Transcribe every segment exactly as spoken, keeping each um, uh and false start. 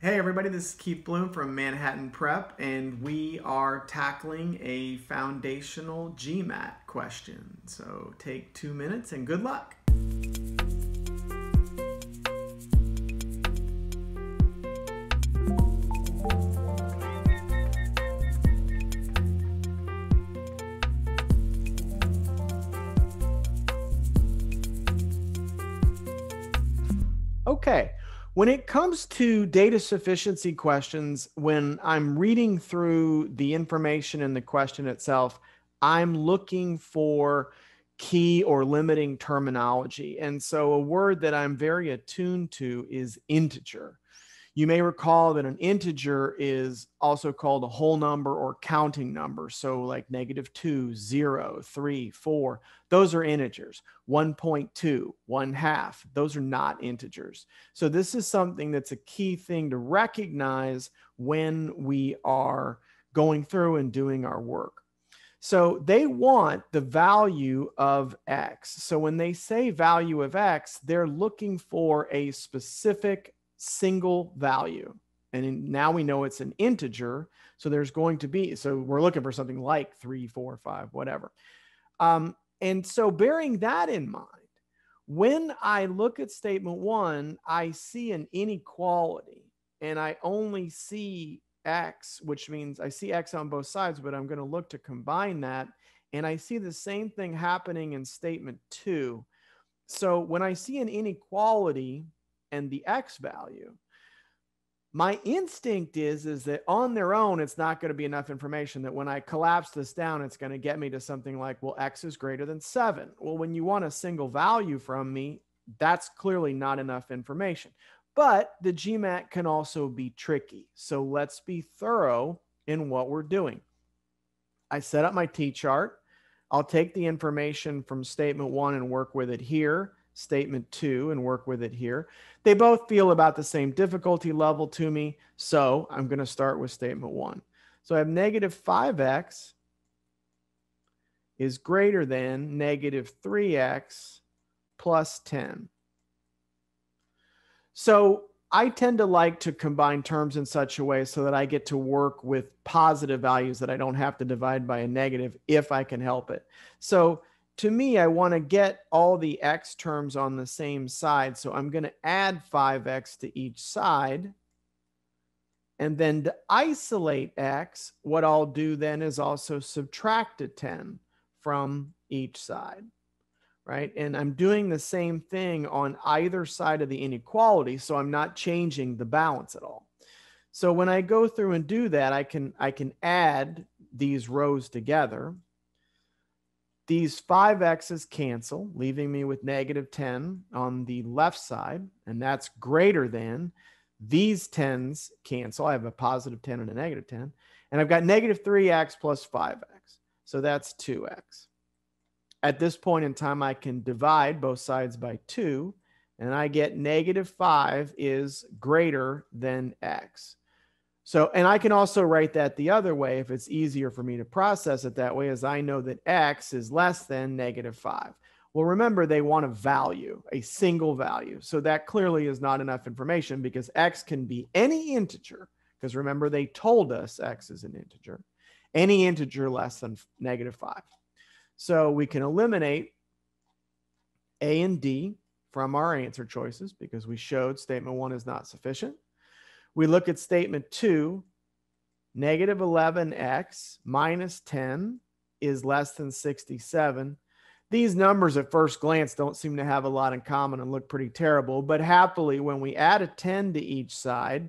Hey everybody, this is Keith Blume from Manhattan Prep, and we are tackling a foundational G MAT question. So take two minutes and good luck. Okay. When it comes to data sufficiency questions, when I'm reading through the information in the question itself, I'm looking for key or limiting terminology. And so a word that I'm very attuned to is integer. You may recall that an integer is also called a whole number or counting number. So like negative two, zero, three, four, those are integers. one point two, one half, those are not integers. So this is something that's a key thing to recognize when we are going through and doing our work. So they want the value of X. So when they say value of X, they're looking for a specific single value. And now we know it's an integer. So there's going to be, so we're looking for something like three, four, five, whatever. Um, and so bearing that in mind, when I look at statement one, I see an inequality and I only see X, which means I see X on both sides, but I'm going to look to combine that. And I see the same thing happening in statement two. So when I see an inequality and the X value, my instinct is, is that on their own, it's not going to be enough information that when I collapse this down, it's going to get me to something like, well, X is greater than seven. Well, when you want a single value from me, that's clearly not enough information. But the G MAT can also be tricky. So let's be thorough in what we're doing. I set up my T-chart. I'll take the information from statement one and work with it here. Statement two and work with it here. They both feel about the same difficulty level to me. So I'm going to start with statement one. So I have negative five X is greater than negative three X plus ten. So I tend to like to combine terms in such a way so that I get to work with positive values that I don't have to divide by a negative if I can help it. So to me, I want to get all the X terms on the same side. So I'm going to add five X to each side. And then to isolate X, what I'll do then is also subtract a ten from each side, right? And I'm doing the same thing on either side of the inequality. So I'm not changing the balance at all. So when I go through and do that, I can, I can add these rows together. These five X's cancel, leaving me with negative ten on the left side, and that's greater than. These tens cancel. I have a positive ten and a negative ten, and I've got negative three X plus five X, so that's two X. At this point in time, I can divide both sides by two, and I get negative five is greater than X. So, and I can also write that the other way if it's easier for me to process it that way, as I know that X is less than negative five. Well, remember, they want a value, a single value. So that clearly is not enough information because X can be any integer, because remember, they told us X is an integer, any integer less than negative five. So we can eliminate A and D from our answer choices because we showed statement one is not sufficient. We look at statement two, negative eleven X minus ten is less than sixty-seven. These numbers at first glance don't seem to have a lot in common and look pretty terrible, but happily when we add a ten to each side,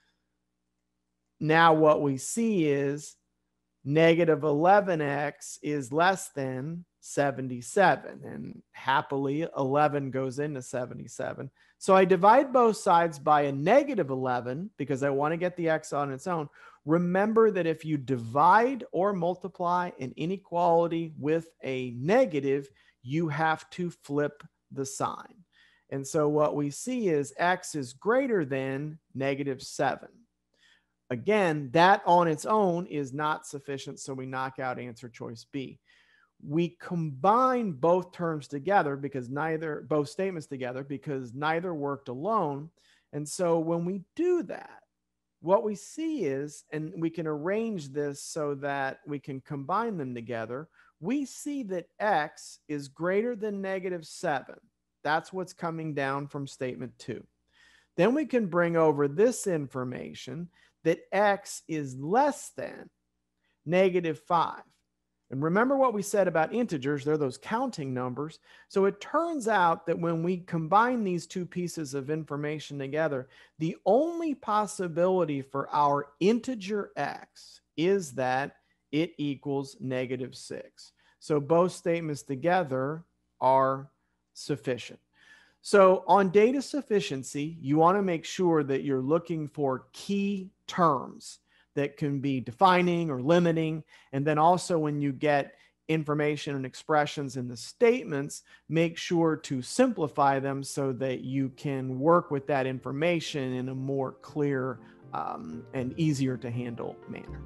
now what we see is negative eleven X is less than seventy-seven, and happily eleven goes into seventy-seven. So I divide both sides by a negative eleven because I want to get the X on its own. Remember that if you divide or multiply an inequality with a negative, you have to flip the sign. And so what we see is X is greater than negative seven. Again, that on its own is not sufficient, so we knock out answer choice B. We combine both terms together because neither, both statements together because neither worked alone. And so when we do that, what we see is, and we can arrange this so that we can combine them together, we see that x is greater than negative seven. That's what's coming down from statement two. Then we can bring over this information that x is less than negative five. And remember what we said about integers, they're those counting numbers. So it turns out that when we combine these two pieces of information together, the only possibility for our integer x is that it equals negative six. So both statements together are sufficient. So on data sufficiency, you want to make sure that you're looking for key terms that can be defining or limiting. And then also when you get information and expressions in the statements, make sure to simplify them so that you can work with that information in a more clear um, and easier to handle manner.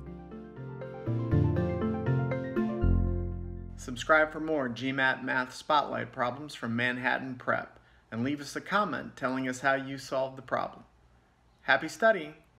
Subscribe for more G MAT Math Spotlight problems from Manhattan Prep, and leave us a comment telling us how you solved the problem. Happy studying!